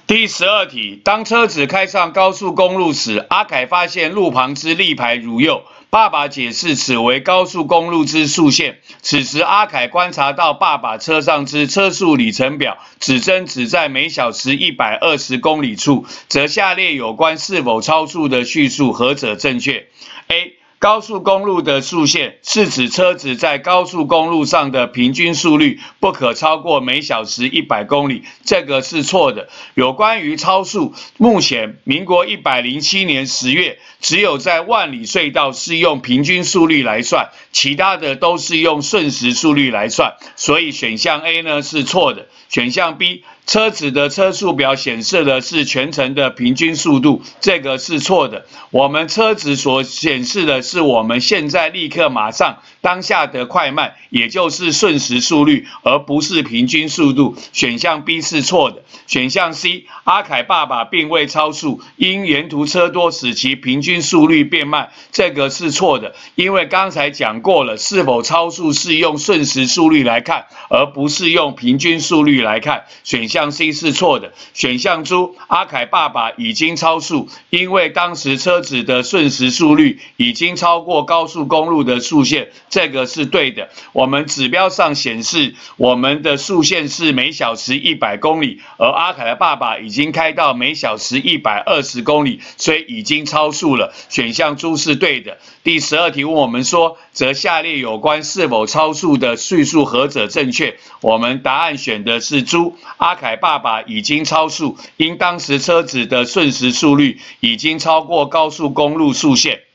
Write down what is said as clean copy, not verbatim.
第12题，当车子开上高速公路时，阿凯发现路旁之立牌如右。爸爸解释此为高速公路之速限。此时阿凯观察到爸爸车上之车速里程表指针只在每小时120公里处，则下列有关是否超速的叙述何者正确 ？A. 高速公路的速限是指车子在高速公路上的平均速率不可超过每小时100公里，这个是错的。有关于超速，目前民国107年10月，只有在万里隧道是用平均速率来算，其他的都是用瞬时速率来算，所以选项 A 呢是错的。选项 B， 车子的车速表显示的是全程的平均速度，这个是错的。我们车子所显示的是我们现在立刻马上当下的快慢，也就是瞬时速率，而不是平均速度。选项 B 是错的。选项 C， 阿凯爸爸并未超速，因沿途车多使其平均速率变慢，这个是错的。因为刚才讲过了，是否超速是用瞬时速率来看，而不是用平均速率来看。选项 C 是错的。选项 D， 阿凯爸爸已经超速，因为当时车子的瞬时速率已经超过高速公路的速限，这个是对的。我们指标上显示我们的速限是每小时100公里，而阿凯的爸爸已经开到每小时120公里，所以已经超速了。选项 D 是对的。第12题问我们说，则下列有关是否超速的叙述何者正确？我们答案选的是 D， 阿凯爸爸已经超速，因当时车子的瞬时速率已经超过高速公路速限。